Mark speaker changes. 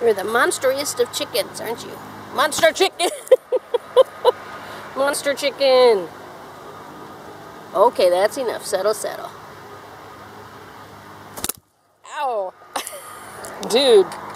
Speaker 1: You're the monsteriest of chickens, aren't you? Monster chicken! Monster chicken! Okay, that's enough. Settle, settle. Ow! Dude.